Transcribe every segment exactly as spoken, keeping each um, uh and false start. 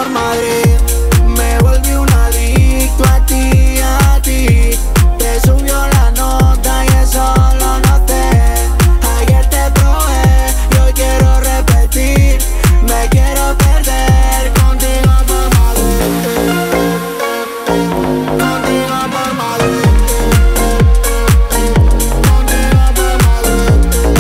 por Madrid. Me volví un adicto a ti, a ti. Te subió la nota y eso lo noté. Ayer te probé y hoy quiero repetir. Me quiero perder contigo por Madrid. Contigo por Madrid. Contigo por Madrid.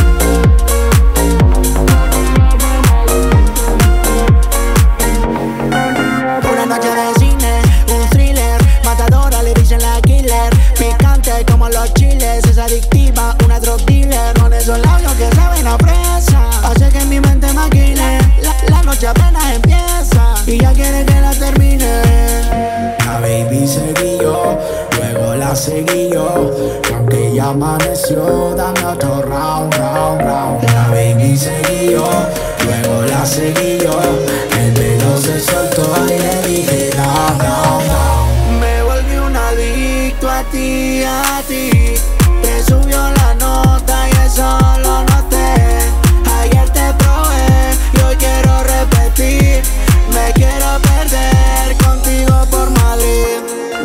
Una noche de cine, un thriller, matadora, le dicen la killer. Picante como los chiles, es adictiva, una drug dealer. Con esos labios que saben a fresa, hace que mi mente maquine. La, la noche apenas empieza y ya quiere que la termine. La baby seguí yo, luego la seguí yo. Aunque ya amaneció, dame otro round, round, round. La baby seguí yo, luego la seguí yo. El dedo se soltó y le dije down, down, down. Me volví un adicto a ti, a ti. Te subió la nota y eso lo noté. Ayer te probé y hoy quiero repetir. Me quiero perder contigo por Madrid.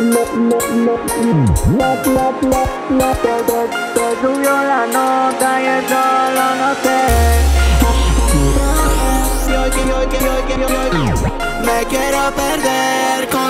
Te, te, te subió la nota y eso lo noté. Y hoy, y hoy, y hoy, y hoy, y hoy, me quiero perder contigo.